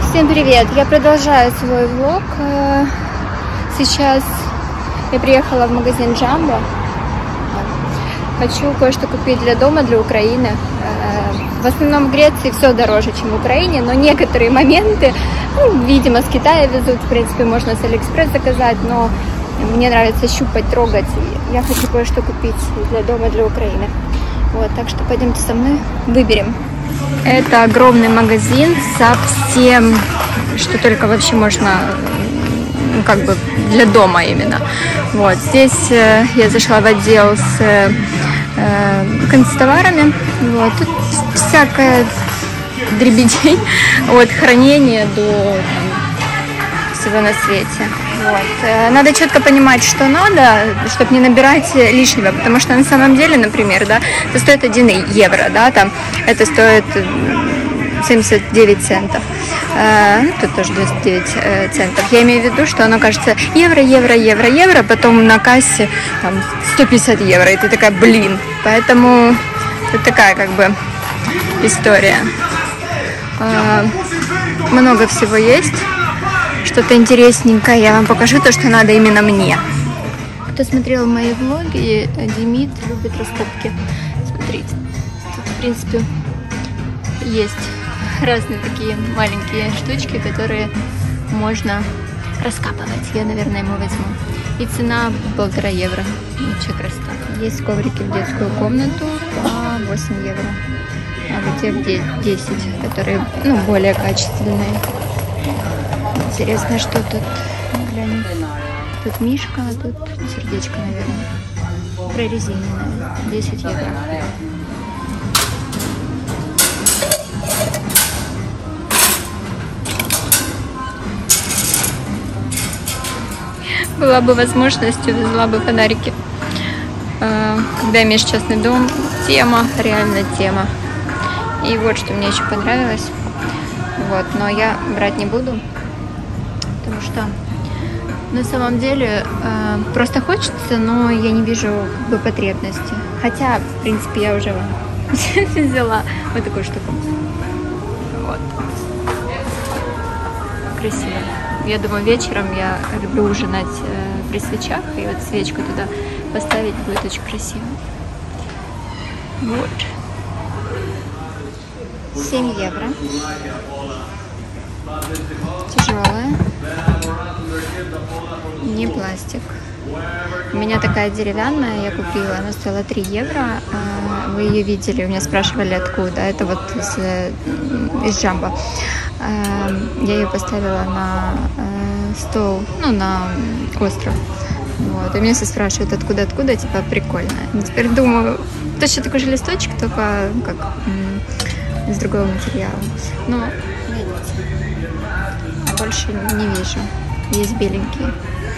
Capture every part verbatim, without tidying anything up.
Всем привет! Я продолжаю свой влог. Сейчас я приехала в магазин Jumbo. Хочу кое-что купить для дома, для Украины. В основном в Греции все дороже, чем в Украине, но некоторые моменты, ну, видимо, с Китая везут, в принципе, можно с Алиэкспресс заказать, но мне нравится щупать, трогать. Я хочу кое-что купить для дома, для Украины. Вот, так что пойдемте со мной, выберем. Это огромный магазин со всем, что только вообще можно, ну, как бы для дома именно. Вот, здесь э, я зашла в отдел с э, канцтоварами. Вот, тут всякая дребедень от хранения до там, всего на свете. Вот. Надо четко понимать, что надо, чтобы не набирать лишнего, потому что на самом деле, например, да, это стоит один евро, да, там это стоит семьдесят девять центов, э, ну, тут тоже девяносто девять центов. Я имею в виду, что оно кажется евро, евро, евро, евро, потом на кассе там сто пятьдесят евро, и ты такая, блин, поэтому это такая как бы история. Э, много всего есть. Что-то интересненькое. Я вам покажу то, что надо именно мне. Кто смотрел мои влоги, Демид любит раскопки. Смотрите, тут, в принципе, есть разные такие маленькие штучки, которые можно раскапывать. Я, наверное, ему возьму. И цена полтора евро. Вообще красота. Есть коврики в детскую комнату по восемь евро. А вот те в десять, которые, ну, более качественные. Интересно, что тут, глянь, тут мишка, а тут сердечко, наверное, прорезиненное, десять евро. Была бы возможность, увезла бы фонарики. Когда имеешь частный дом, тема, реально тема. И вот что мне еще понравилось, вот, но я брать не буду. Потому что на самом деле э, просто хочется, но я не вижу как бы потребности. Хотя, в принципе, я уже взяла вот такую штуку. Вот. Красиво. Я думаю, вечером я люблю ужинать э, при свечах, и вот свечку туда поставить будет очень красиво. Вот. семь евро. Тяжелая. Не пластик. У меня такая деревянная, я купила, она стоила три евро. Вы ее видели, у меня спрашивали откуда. Это вот из, из Jumbo. Я ее поставила на стол, ну, на остров. Вот. И меня все спрашивают, откуда, откуда, типа, прикольно. И теперь думаю, точно такой же листочек, только как из другого материала. Но, видите, больше не вижу. Есть беленькие.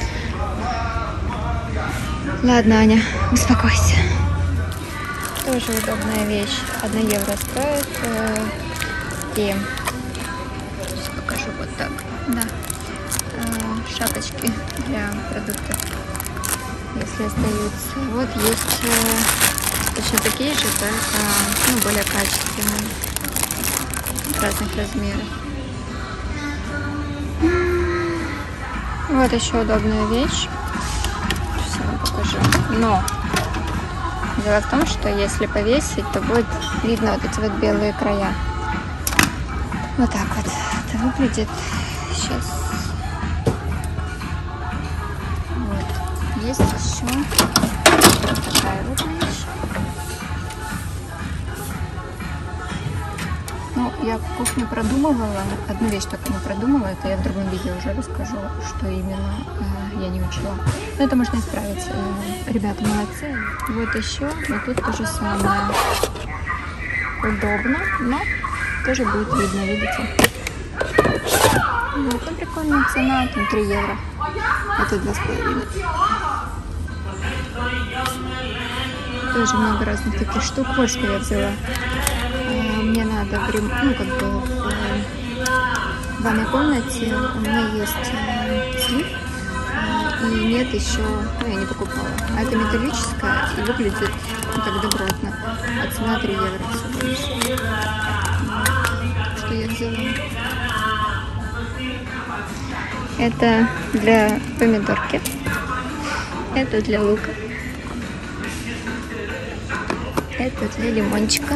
Ладно, Аня, успокойся. Тоже удобная вещь. Одна евро стоит. И сейчас покажу вот так. Да. Шапочки для продуктов, если остаются. Вот есть точно такие же, только, ну, более качественные, разных размеров. Вот еще удобная вещь. Сейчас я вам покажу. Но дело в том, что если повесить, то будет видно вот эти вот белые края. Вот так вот это выглядит. Сейчас. Вот. Есть еще вот такая вот вещь. Ну, я кухню продумывала, одну вещь только не продумала, это я в другом видео уже расскажу, что именно э, я не учла. Но это можно исправить. Э, ребята молодцы. Вот еще, вот тут то же самое. Удобно, но тоже будет видно, видите? Вот, ну, прикольная цена, там три евро. Это два с половиной. Тоже много разных таких штук. Вот что я взяла. Мне надо, ну, как бы в ванной комнате у меня есть слив, и нет еще, ну, я не покупала. А это металлическая и выглядит, ну, так добротно. А цена три евро всего лишь. Что я взяла? Это для помидорки. Это для лука. Это для лимончика.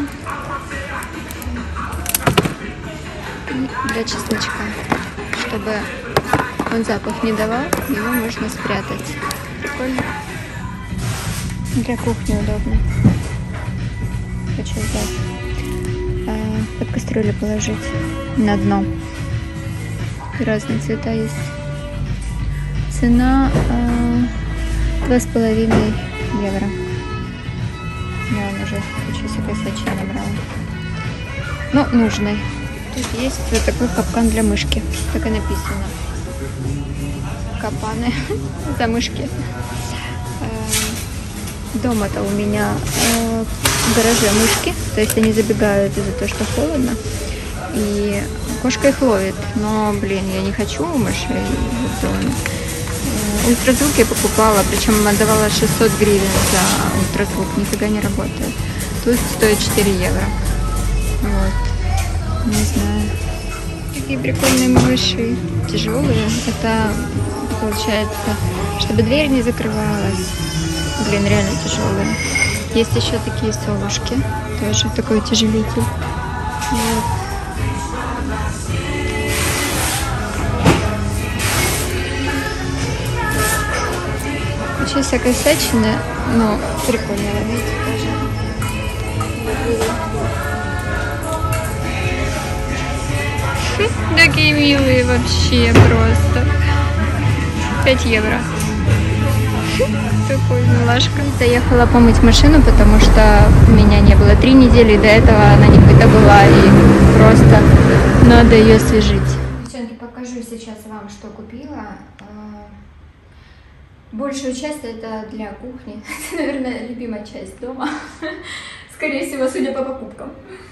И для чесночка. Чтобы он запах не давал, его можно спрятать. Прикольно. Для кухни удобно. Хочу взять. А, под кастрюлю положить на дно. Разные цвета есть. Цена два с половиной евро. Я уже хочу себе косячей набрала. Но нужный. Тут есть вот такой капкан для мышки. Так и написано. Капаны за мышки. Дома-то у меня в гараже мышки. То есть они забегают из-за того, что холодно. И кошка их ловит. Но, блин, я не хочу мышей в доме. Ультразвук я покупала, причем отдавала шестьсот гривен за ультразвук, нифига не работает. Тут стоит четыре евро. Вот. Не знаю. Такие прикольные мыши. Тяжелые. Это получается, чтобы дверь не закрывалась. Блин, реально тяжелые. Есть еще такие совушки. Тоже такой тяжелитель. Вот. Еще всякой всячины, но прикольно, видите, тоже. Такие милые вообще просто. пять евро. Такой милашка. Заехала помыть машину, потому что меня не было три недели, до этого она не какой-то была, и просто надо ее освежить. Девчонки, покажу сейчас вам, что купила. Большую часть это для кухни. Это, наверное, любимая часть дома. Скорее всего, судя по покупкам.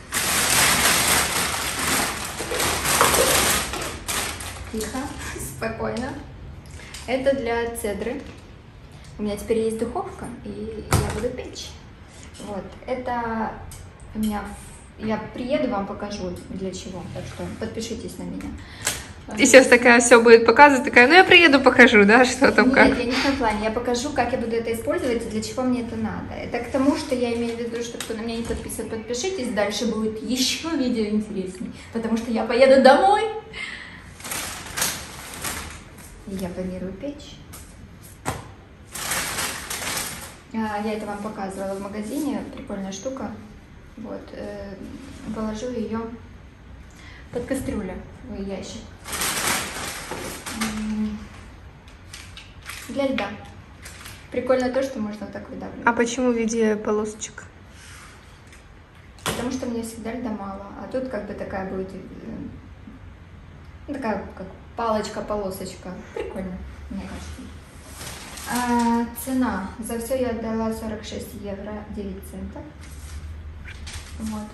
Тихо, спокойно. Это для цедры. У меня теперь есть духовка, и я буду печь. Вот. Это у меня... Я приеду, вам покажу, для чего. Так что подпишитесь на меня. И сейчас такая все будет показывать, такая, ну я приеду, покажу, да, что там. Нет, как. я не в том плане, я покажу, как я буду это использовать и для чего мне это надо. Это к тому, что я имею в виду, что кто на меня не подписан, подпишитесь, дальше будет еще видео интересней, потому что я поеду домой. И я планирую печь. Я это вам показывала в магазине, прикольная штука. Вот, э, положу ее под кастрюлю в ящик. Для льда. Прикольно то, что можно вот так выдавливать. А почему в виде полосочек? Потому что мне всегда льда мало. А тут как бы такая будет, ну, такая как палочка-полосочка. Прикольно, мне кажется. А, цена. За все я отдала сорок шесть евро девять центов. Вот.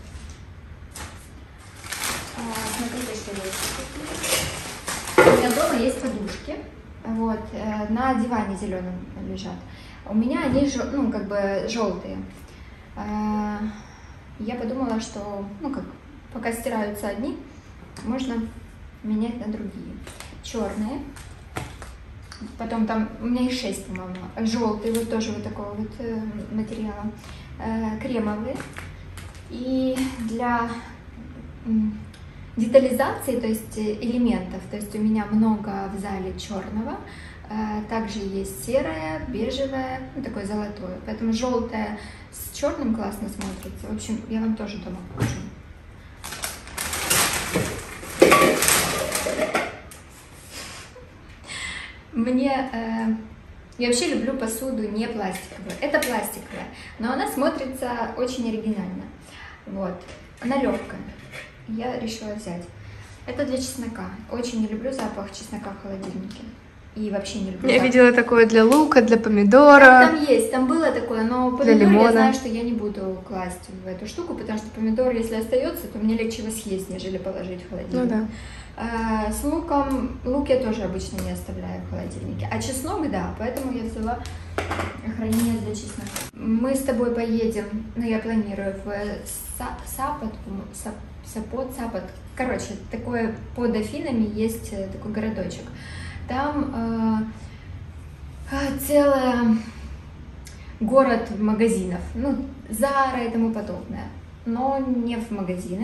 А, смотрите, что есть. У меня дома есть подушки. Вот, на диване зеленом лежат. У меня они, ну, как бы желтые. Я подумала, что, ну, как, пока стираются одни, можно менять на другие. Черные. Потом там, у меня их шесть, по-моему. Желтые, вот тоже вот такого вот материала. Кремовые. И для детализации, то есть элементов, то есть у меня много в зале черного, также есть серое, бежевое, ну, такое золотое, поэтому желтое с черным классно смотрится. В общем, я вам тоже дома покажу. Мне, э, я вообще люблю посуду не пластиковую, это пластиковая, но она смотрится очень оригинально. Вот, она легкая. Я решила взять. Это для чеснока. Очень не люблю запах чеснока в холодильнике. И вообще не люблю. Я запах. видела такое для лука, для помидора. Там, там есть, там было такое, но помидор я знаю, что я не буду класть в эту штуку, потому что помидор, если остается, то мне легче его съесть, нежели положить в холодильник. Ну да. А, с луком, лук я тоже обычно не оставляю в холодильнике. А чеснок, да, поэтому я взяла хранение для чеснока. Мы с тобой поедем, ну я планирую, в Сапот, Сапот, Сапот, короче, такое под Афинами есть такой городочек. Там э, целый город магазинов, ну, Zara и тому подобное, но не в магазины,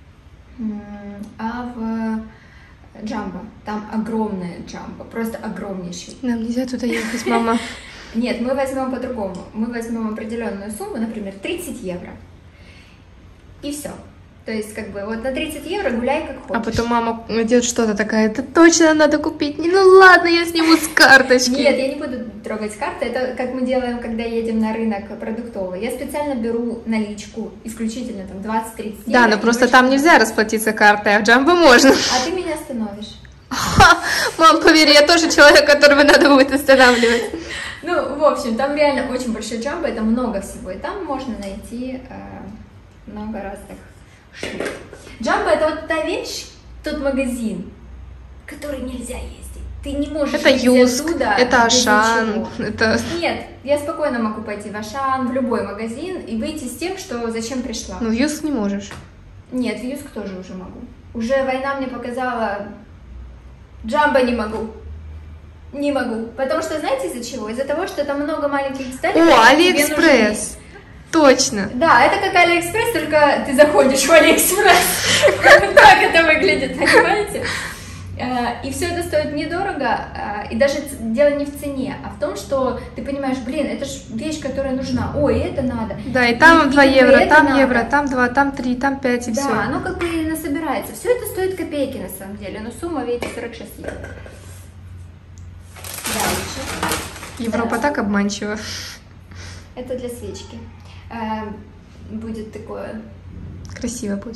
а в Джамбо. Там огромная Джамбо, просто огромнейший. Нам нельзя туда ехать, мама. Нет, мы возьмем по-другому. Мы возьмем определенную сумму, например, тридцать евро. И все. То есть, как бы, вот на тридцать евро гуляй как хочешь. А потом мама идет что-то такая, это точно надо купить. Ну ладно, я сниму с карточки. Нет, я не буду трогать карты. Это как мы делаем, когда едем на рынок продуктовый. Я специально беру наличку, исключительно там двадцать-тридцать евро. Да, но просто там нельзя расплатиться картой, а в Джамбо можно. А ты меня остановишь. Мам, поверь, я тоже человек, которого надо будет останавливать. Ну, в общем, там реально очень большой Джамбо, это много всего. И там можно найти э, много разных штук. Джамбо — это вот та вещь, тот магазин, в который нельзя ездить. Ты не можешь это ездить Юск, оттуда. Это Ашан. Это... Нет, я спокойно могу пойти в Ашан, в любой магазин и выйти с тем, что зачем пришла. Ну, в Юск не можешь. Нет, в Юск тоже уже могу. Уже война мне показала, Джамбо не могу. Не могу. Потому что знаете из-за чего? Из-за того, что там много маленьких деталей. О, Алиэкспресс. Точно. Да, это как Алиэкспресс, только ты заходишь в Алиэкспресс. Так это выглядит, понимаете? И все это стоит недорого, и даже дело не в цене, а в том, что ты понимаешь, блин, это же вещь, которая нужна, ой, это надо. Да, и там два евро, там евро, там два, там три, там пять, и все. Да, оно как бы насобирается. Все это стоит копейки на самом деле, но сумма, видите, сорок шесть евро. Дальше. Европа так обманчива. Это для свечки. Будет такое... Красиво будет.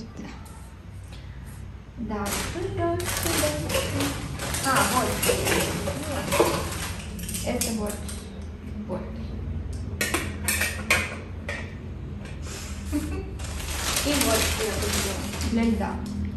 Да. А, вот. Это вот. Вот. И вот для льда.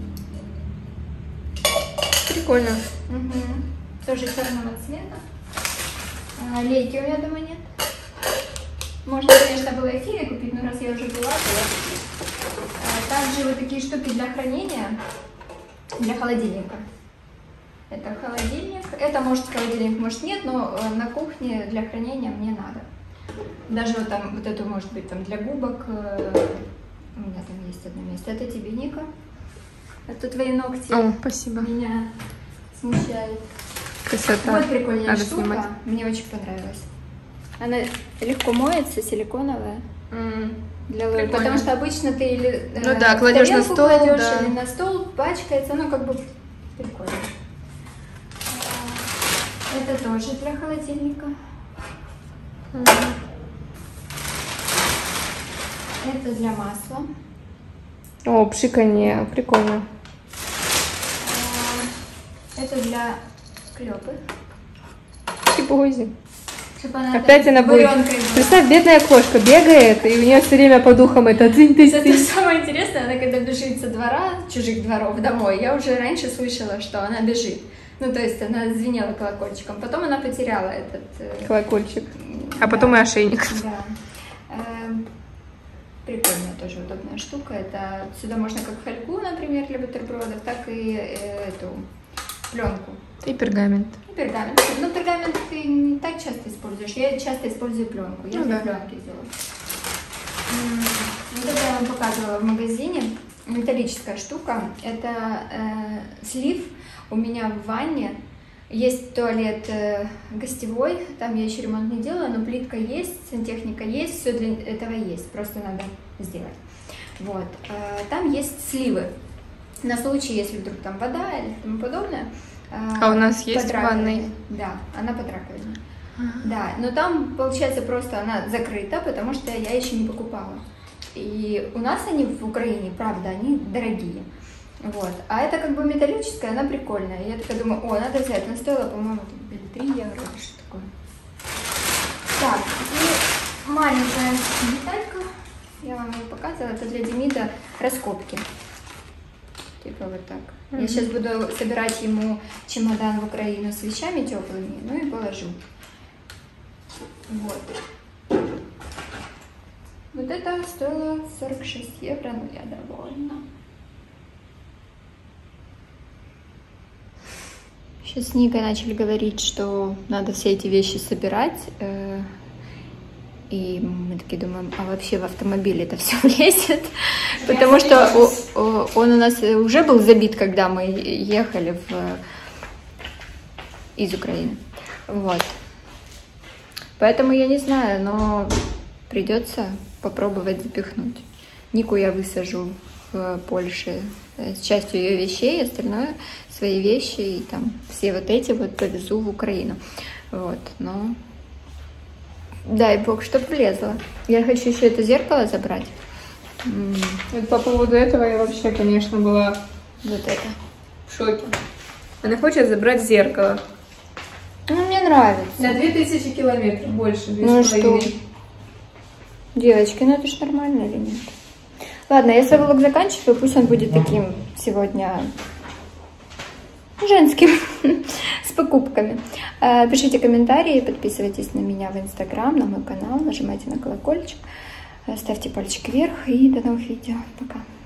Прикольно. Угу. Тоже черного цвета. А, лейки у меня дома нет. Можно, конечно, было и в Фире купить, но раз я уже была, то я купила. А, также вот такие штуки для хранения, для холодильника. Это холодильник. Это может холодильник, может нет, но на кухне для хранения мне надо. Даже вот там, вот эту, может быть, там для губок. У меня там есть одно место. Это тебе, Ника. Это твои ногти. О, спасибо. Меня смущает. Красота. Вот прикольная Надо штука. снимать. Мне очень понравилась. Она легко моется, силиконовая. Mm. Для лук, потому что обычно ты или ну, э, да, кладешь на стол, кладешь, да. или на стол, пачкается, ну как бы прикольно. Это тоже для холодильника. Mm. Это для масла. О, пшиканье, прикольно. Это для клёпы. Чебузи. Она опять она будет. Представь, бедная кошка бегает, и у нее все время по духам это тынь тынь тынь. Самое интересное, она когда бежит со двора, чужих дворов домой, я уже раньше слышала, что она бежит. Ну, то есть она звенела колокольчиком. Потом она потеряла этот... колокольчик. А потом да. и ошейник. Да. Прикольная тоже удобная штука. Это сюда можно как фольгу, например, для бутербродов, так и эту пленку. И пергамент. И пергамент. Но пергамент ты не так часто используешь. Я часто использую пленку. Я ну, для да. пленки сделала. Вот это я вам показывала в магазине. Металлическая штука. Это э, слив. У меня в ванне есть туалет э, гостевой. Там я еще ремонт не делала, но плитка есть, сантехника есть, все для этого есть. Просто надо сделать. Вот. Э, там есть сливы. На случай, если вдруг там вода или тому подобное. А у нас есть в ванной? Да, она под раковиной. А-а-а. Да, но там, получается, просто она закрыта, потому что я еще не покупала. И у нас они в Украине, правда, они дорогие. Вот. А это как бы металлическая, она прикольная. Я такая думаю, о, надо взять. Она стоила, по-моему, три евро или что такое. Так, и маленькая деталька. Я вам ее показывала. Это для Демида раскопки. Типа вот так. Mm-hmm. Я сейчас буду собирать ему чемодан в Украину с вещами теплыми, ну и положу. Вот. Вот это стоило сорок шесть евро, но я довольна. Сейчас с Никой начали говорить, что надо все эти вещи собирать. Э, и мы такие думаем, а вообще в автомобиль это все влезет? Потому что он у нас уже был забит, когда мы ехали в... из Украины. Вот. Поэтому я не знаю, но придется попробовать запихнуть. Нику я высажу в Польше с частью ее вещей, остальное свои вещи и там все вот эти вот повезу в Украину. Вот, но дай бог, чтоб влезло. Я хочу еще это зеркало забрать. Вот по поводу этого я вообще, конечно, была Вот это. в шоке. Она хочет забрать зеркало. Ну, мне нравится. На две тысячи километров больше. Ну что? Девочки, ну это ж нормально или нет? Ладно, я свой влог заканчиваю, пусть он будет таким сегодня женским, с покупками. Пишите комментарии, подписывайтесь на меня в Инстаграм, на мой канал, нажимайте на колокольчик, ставьте пальчик вверх и до новых видео. Пока.